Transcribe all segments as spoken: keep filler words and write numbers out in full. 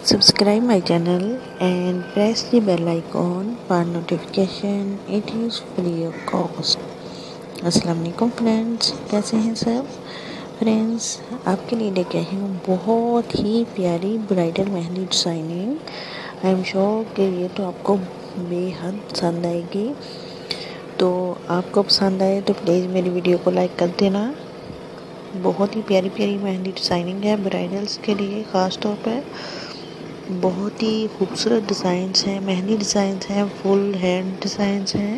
Subscribe my channel and press the bell icon for notification. It is free of cost. अस्सलाम वालेकुम friends, कैसे हैं सब friends. आपके लिए लेके आई हूँ बहुत ही प्यारी bridal mehndi designing. I am sure कि ये तो आपको बेहद पसंद आएगी। तो आपको पसंद आए तो प्लीज़ मेरी वीडियो को लाइक कर देना। बहुत ही प्यारी प्यारी मेहंदी डिज़ाइनिंग है ब्राइडल्स के लिए ख़ास तौर पर। बहुत ही खूबसूरत डिज़ाइंस हैं, मेहंदी डिज़ाइंस हैं, फुल हैंड डिज़ाइंस हैं।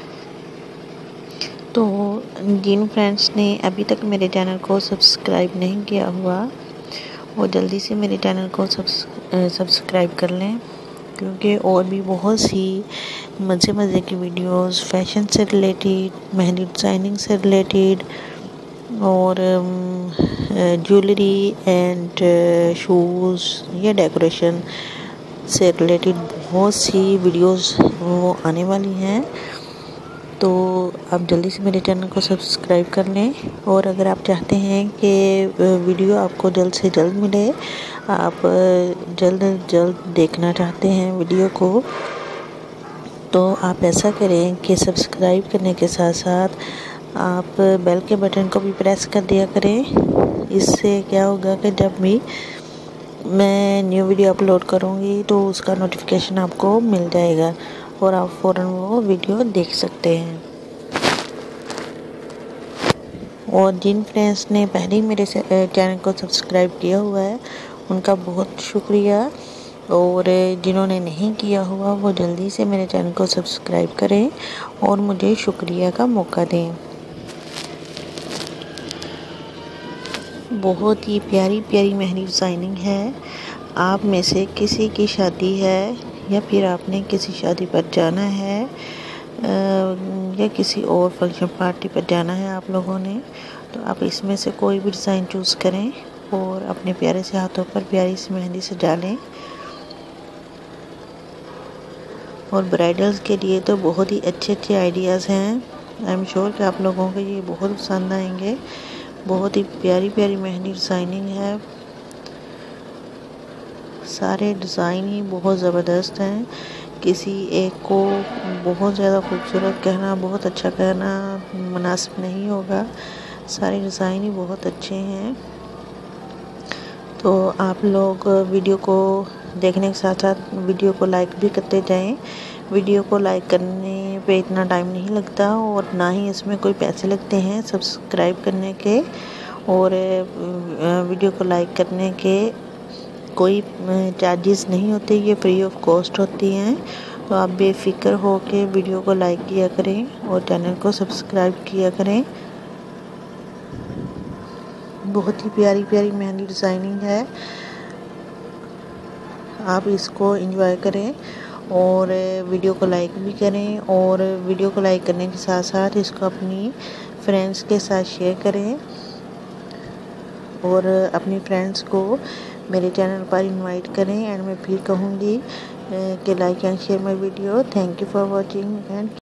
तो जिन फ्रेंड्स ने अभी तक मेरे चैनल को सब्सक्राइब नहीं किया हुआ वो जल्दी से मेरे चैनल को सब्सक्राइब कर लें, क्योंकि और भी बहुत सी मज़े मज़े की वीडियोस फैशन से रिलेटेड, मेहंदी डिज़ाइनिंग से रिलेटेड और ज्वेलरी एंड शूज़ या डेकोरेशन से रिलेटेड बहुत सी वीडियोस वो आने वाली हैं। तो आप जल्दी से मेरे चैनल को सब्सक्राइब कर लें। और अगर आप चाहते हैं कि वीडियो आपको जल्द से जल्द मिले, आप जल्द जल्द देखना चाहते हैं वीडियो को, तो आप ऐसा करें कि सब्सक्राइब करने के साथ साथ आप बेल के बटन को भी प्रेस कर दिया करें। इससे क्या होगा कि जब भी मैं न्यू वीडियो अपलोड करूँगी तो उसका नोटिफिकेशन आपको मिल जाएगा और आप फ़ौरन वो वीडियो देख सकते हैं। और जिन फ्रेंड्स ने पहले ही मेरे चैनल को सब्सक्राइब किया हुआ है उनका बहुत शुक्रिया, और जिन्होंने नहीं किया हुआ वो जल्दी से मेरे चैनल को सब्सक्राइब करें और मुझे शुक्रिया का मौका दें। बहुत ही प्यारी प्यारी मेहंदी डिज़ाइनिंग है। आप में से किसी की शादी है या फिर आपने किसी शादी पर जाना है या किसी और फंक्शन पार्टी पर जाना है आप लोगों ने, तो आप इसमें से कोई भी डिज़ाइन चूज़ करें और अपने प्यारे से हाथों पर प्यारी सी मेहंदी सजा लें। और ब्राइडल्स के लिए तो बहुत ही अच्छे अच्छे आइडियाज़ हैं। आई एम श्योर कि आप लोगों को ये बहुत पसंद आएंगे। बहुत ही प्यारी प्यारी मेहंदी डिज़ाइनिंग है। सारे डिज़ाइन ही बहुत ज़बरदस्त हैं। किसी एक को बहुत ज़्यादा खूबसूरत कहना, बहुत अच्छा कहना मुनासिब नहीं होगा। सारे डिज़ाइन ही बहुत अच्छे हैं। तो आप लोग वीडियो को देखने के साथ साथ वीडियो को लाइक भी करते जाएं। वीडियो को लाइक करने पे इतना टाइम नहीं लगता और ना ही इसमें कोई पैसे लगते हैं सब्सक्राइब करने के, और वीडियो को लाइक करने के कोई चार्जेस नहीं होते, ये फ्री ऑफ कॉस्ट होती हैं। तो आप बेफिक्र हो के वीडियो को लाइक किया करें और चैनल को सब्सक्राइब किया करें। बहुत ही प्यारी प्यारी मेहंदी डिज़ाइनिंग है। आप इसको एंजॉय करें और वीडियो को लाइक भी करें, और वीडियो को लाइक करने के साथ साथ इसको अपनी फ्रेंड्स के साथ शेयर करें और अपनी फ्रेंड्स को मेरे चैनल पर इनवाइट करें। एंड मैं फिर कहूँगी कि like and share my video. Thank you for watching and